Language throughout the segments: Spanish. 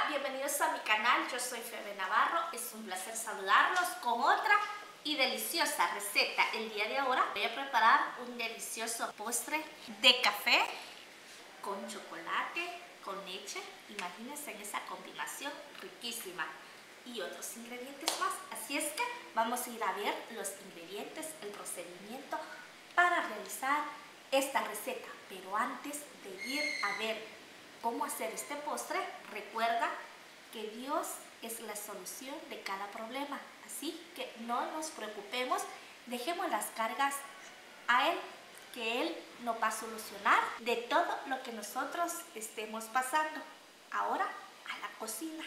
bienvenidos a mi canal, yo soy Febe Navarro, es un placer saludarlos con otra y deliciosa receta. El día de ahora voy a preparar un delicioso postre de café con chocolate, con leche. Imagínense en esa combinación riquísima y otros ingredientes más. Así es que vamos a ir a ver los ingredientes, el procedimiento para realizar esta receta. Pero antes de ir a ver cómo hacer este postre, recuerda que Dios es la solución de cada problema. Así que no nos preocupemos, dejemos las cargas a Él, que Él nos va a solucionar de todo lo que nosotros estemos pasando. Ahora a la cocina.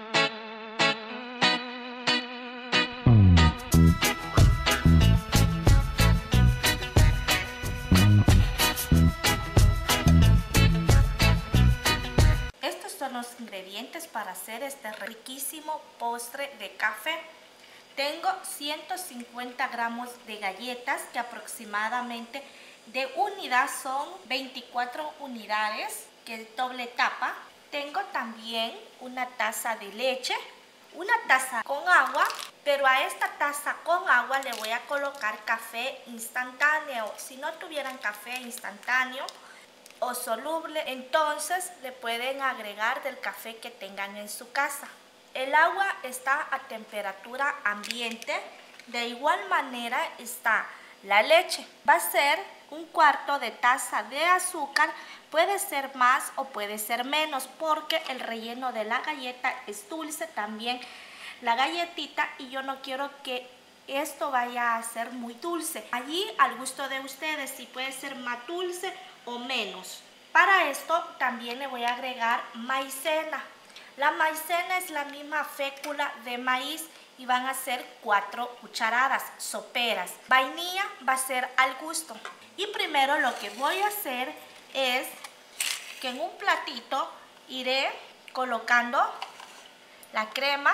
Los ingredientes para hacer este riquísimo postre de café. Tengo 150 gramos de galletas, que aproximadamente de unidad son 24 unidades, que es doble tapa. Tengo también una taza de leche, una taza con agua, pero a esta taza con agua le voy a colocar café instantáneo. Si no tuvieran café instantáneo o soluble, entonces le pueden agregar del café que tengan en su casa. El agua está a temperatura ambiente, de igual manera está la leche. Va a ser un cuarto de taza de azúcar, puede ser más o puede ser menos, porque el relleno de la galleta es dulce también, la galletita, y yo no quiero que esto vaya a ser muy dulce. Allí al gusto de ustedes, si puede ser más dulce o menos. Para esto también le voy a agregar maicena. La maicena es la misma fécula de maíz y van a ser 4 cucharadas soperas. Vainilla va a ser al gusto. Y primero lo que voy a hacer es que en un platito iré colocando la crema.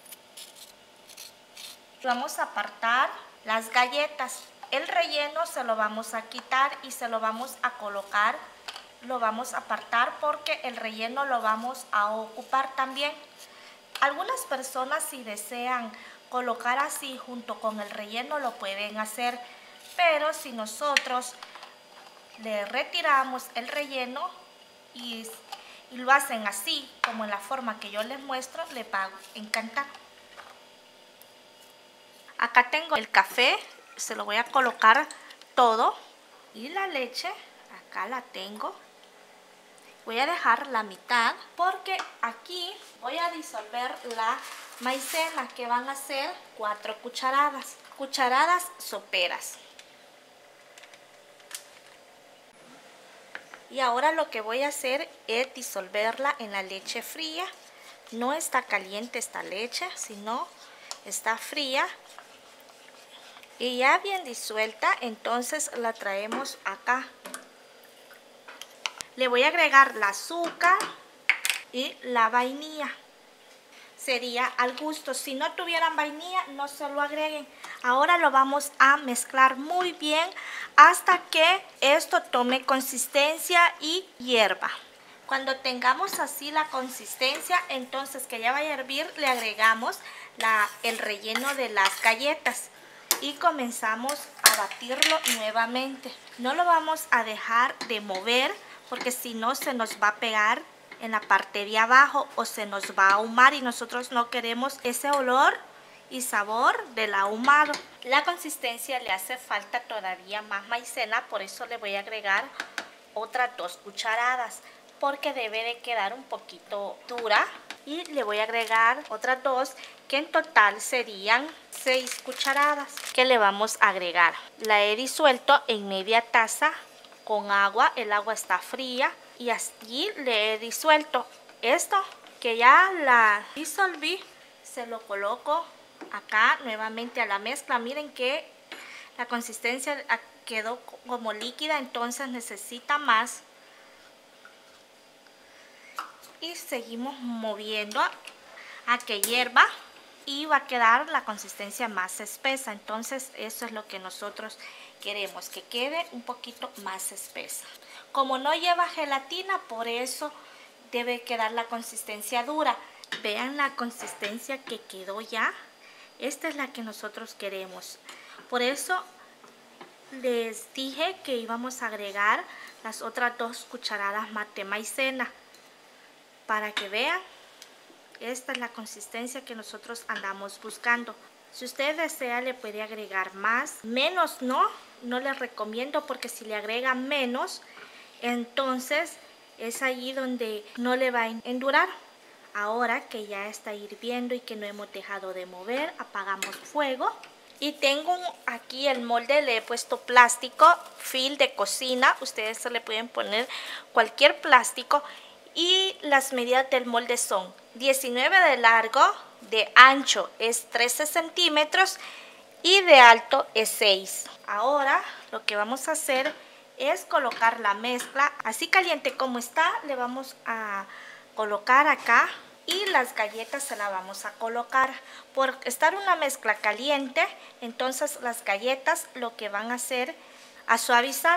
Vamos a apartar las galletas. El relleno se lo vamos a quitar y se lo vamos a colocar, lo vamos a apartar porque el relleno lo vamos a ocupar también. Algunas personas, si desean colocar así junto con el relleno, lo pueden hacer, pero si nosotros le retiramos el relleno y lo hacen así, como en la forma que yo les muestro, les va a encantar. Acá tengo el café, se lo voy a colocar todo, y la leche, acá la tengo. Voy a dejar la mitad porque aquí voy a disolver la maicena, que van a ser 4 cucharadas soperas. Y ahora lo que voy a hacer es disolverla en la leche fría. No está caliente esta leche, sino está fría. Y ya bien disuelta, entonces la traemos acá. Le voy a agregar el azúcar y la vainilla. Sería al gusto. Si no tuvieran vainilla, no se lo agreguen. Ahora lo vamos a mezclar muy bien hasta que esto tome consistencia y hierva. Cuando tengamos así la consistencia, entonces que ya vaya a hervir, le agregamos el relleno de las galletas. Y comenzamos a batirlo nuevamente. No lo vamos a dejar de mover porque si no se nos va a pegar en la parte de abajo o se nos va a ahumar y nosotros no queremos ese olor y sabor del ahumado. La consistencia le hace falta todavía más maicena, por eso le voy a agregar otras 2 cucharadas porque debe de quedar un poquito dura. Y le voy a agregar otras 2, que en total serían 6 cucharadas que le vamos a agregar. La he disuelto en media taza con agua, el agua está fría y así le he disuelto. Esto que ya la disolví, se lo coloco acá nuevamente a la mezcla. Miren que la consistencia quedó como líquida, entonces necesita más. Y seguimos moviendo a que hierva y va a quedar la consistencia más espesa. Entonces eso es lo que nosotros queremos, que quede un poquito más espesa. Como no lleva gelatina, por eso debe quedar la consistencia dura. Vean la consistencia que quedó ya. Esta es la que nosotros queremos. Por eso les dije que íbamos a agregar las otras 2 cucharadas más de maicena. Para que vean, esta es la consistencia que nosotros andamos buscando. Si usted desea, le puede agregar más. Menos no les recomiendo, porque si le agregan menos, entonces es allí donde no le va a endurar. Ahora que ya está hirviendo y que no hemos dejado de mover, apagamos fuego. Y tengo aquí el molde, le he puesto plástico, film de cocina. Ustedes se le pueden poner cualquier plástico. Y las medidas del molde son 19 de largo, de ancho es 13 centímetros y de alto es 6. Ahora lo que vamos a hacer es colocar la mezcla. Así caliente como está, le vamos a colocar acá. Y las galletas se las vamos a colocar. Por estar una mezcla caliente, entonces las galletas lo que van a hacer a suavizar.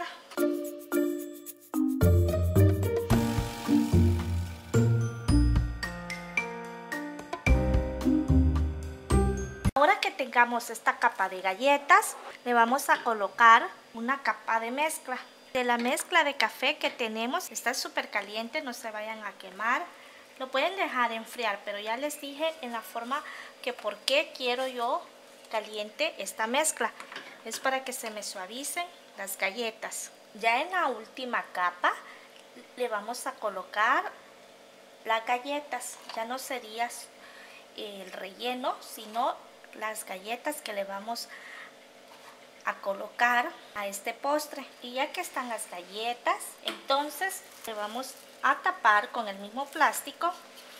Ahora que tengamos esta capa de galletas, le vamos a colocar una capa de mezcla. De la mezcla de café que tenemos, está súper caliente, no se vayan a quemar. Lo pueden dejar enfriar, pero ya les dije en la forma que por qué quiero yo caliente esta mezcla. Es para que se me suavicen las galletas. Ya en la última capa le vamos a colocar las galletas. Ya no sería el relleno, sino las galletas que le vamos a colocar a este postre. Y ya que están las galletas, entonces le vamos a tapar con el mismo plástico.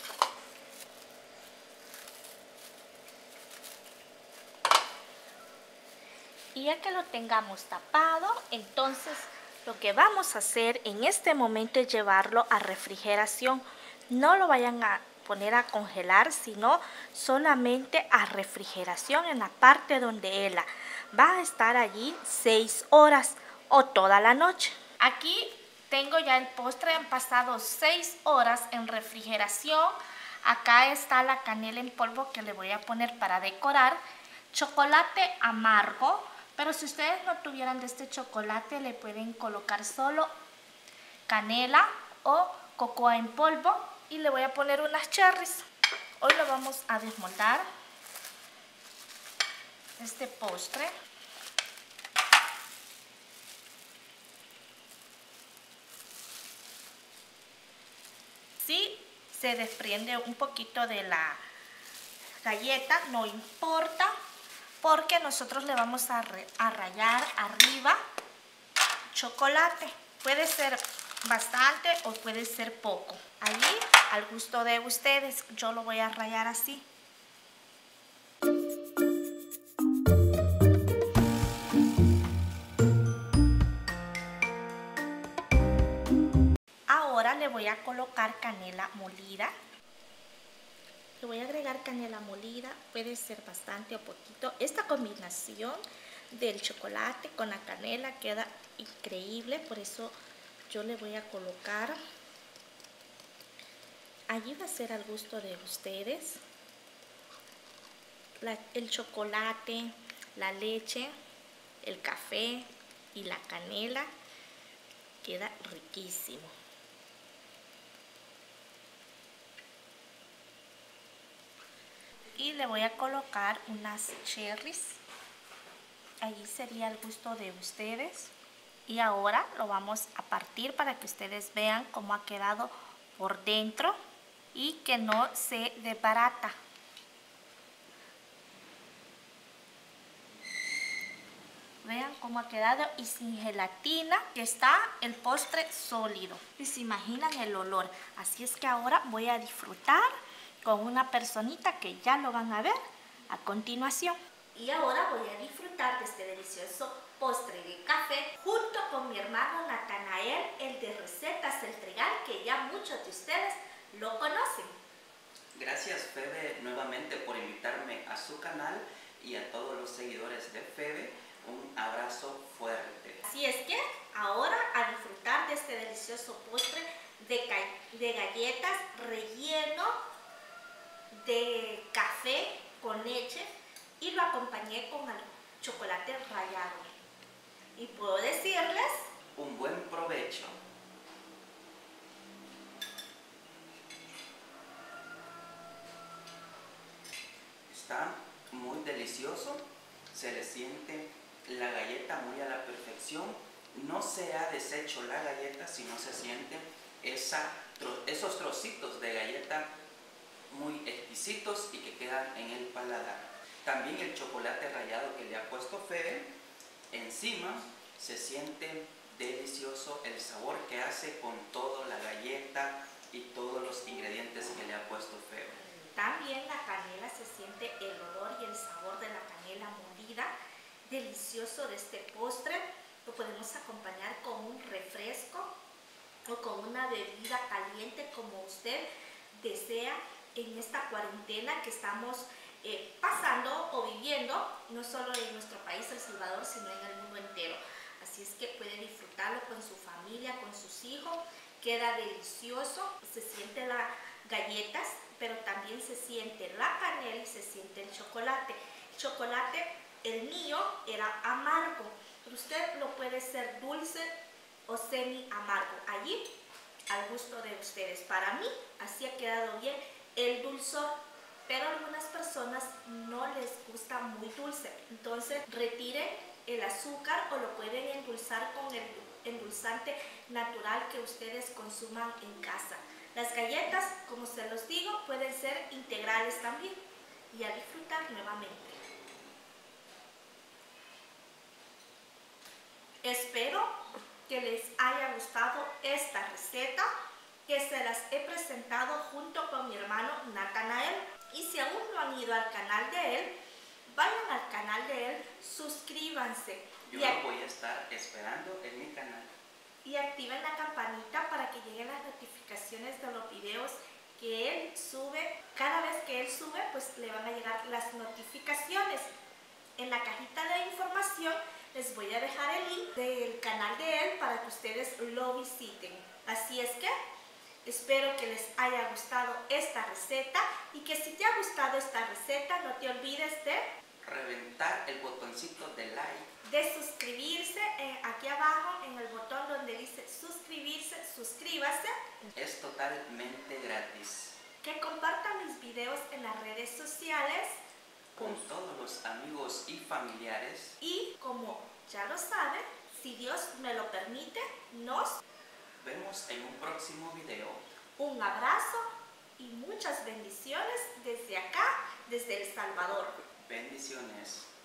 Y ya que lo tengamos tapado, entonces lo que vamos a hacer en este momento es llevarlo a refrigeración. No lo vayan a poner a congelar, sino solamente a refrigeración en la parte donde él va a estar allí 6 horas o toda la noche. Aquí tengo ya el postre, han pasado 6 horas en refrigeración. Acá está la canela en polvo que le voy a poner para decorar. Chocolate amargo, pero si ustedes no tuvieran de este chocolate, le pueden colocar solo canela o cocoa en polvo. Y le voy a poner unas cherries. Hoy lo vamos a desmoldar, este postre. Si se desprende un poquito de la galleta, no importa, porque nosotros le vamos a rallar arriba chocolate. Puede ser bastante o puede ser poco. Allí al gusto de ustedes. Yo lo voy a rallar así. Ahora le voy a colocar canela molida. Le voy a agregar canela molida, puede ser bastante o poquito. Esta combinación del chocolate con la canela queda increíble, por eso yo le voy a colocar. Allí va a ser al gusto de ustedes. El chocolate, la leche, el café y la canela queda riquísimo. Y le voy a colocar unas cherries. Allí sería el gusto de ustedes. Y ahora lo vamos a partir para que ustedes vean cómo ha quedado por dentro y que no se desbarata. Vean cómo ha quedado y sin gelatina, que está el postre sólido. Y se imaginan el olor. Así es que ahora voy a disfrutar con una personita que ya lo van a ver a continuación. Y ahora voy a disfrutar de este delicioso postre de café junto con mi hermano Natanael, el de Recetas El Trigal, que ya muchos de ustedes lo conocen. Gracias, Febe, nuevamente por invitarme a su canal, y a todos los seguidores de Febe, un abrazo fuerte. Así es que ahora a disfrutar de este delicioso postre de galletas relleno de café con leche y lo acompañé con el chocolate rallado. Y puedo decirles, un buen provecho. Está muy delicioso, se le siente la galleta muy a la perfección, no se ha deshecho la galleta, sino se siente esos trocitos de galleta muy exquisitos y que quedan en el paladar. También el chocolate rallado que le ha puesto Febe encima, se siente delicioso el sabor que hace con toda la galleta y todos los ingredientes que le ha puesto Febe. También la canela, se siente el olor y el sabor de la canela molida, delicioso de este postre. Lo podemos acompañar con un refresco o con una bebida caliente como usted desea en esta cuarentena que estamos pasando o viviendo, no solo en nuestro país, El Salvador, sino en el mundo entero. Así es que puede disfrutarlo con su familia, con sus hijos. Queda delicioso, se siente las galletas, pero también se siente la canela y se siente el chocolate. El chocolate, el mío, era amargo, pero usted lo puede hacer dulce o semi amargo. Allí, al gusto de ustedes. Para mí, así ha quedado bien el dulzor, pero a algunas personas no les gusta muy dulce. Entonces, retiren el azúcar o lo pueden endulzar con el endulzante natural que ustedes consuman en casa. Las galletas, como se los digo, pueden ser integrales también y a disfrutar nuevamente. Espero que les haya gustado esta receta que se las he presentado junto con mi hermano Natanael. Y si aún no han ido al canal de él, vayan al canal de él, suscríbanse. Yo lo voy a estar esperando en mi canal. Y activen la campanita para que lleguen las notificaciones de los videos que él sube. Cada vez que él sube, pues le van a llegar las notificaciones. En la cajita de información les voy a dejar el link del canal de él para que ustedes lo visiten. Así es que espero que les haya gustado esta receta y que si te ha gustado esta receta no te olvides de reventar el botoncito de like, de suscribirse aquí abajo en el botón donde dice suscribirse, suscríbase. Es totalmente gratis. Que compartan mis videos en las redes sociales con todos los amigos y familiares. Y como ya lo saben, si Dios me lo permite, nos vemos en un próximo video. Un abrazo y muchas bendiciones desde acá, desde El Salvador. Bendiciones.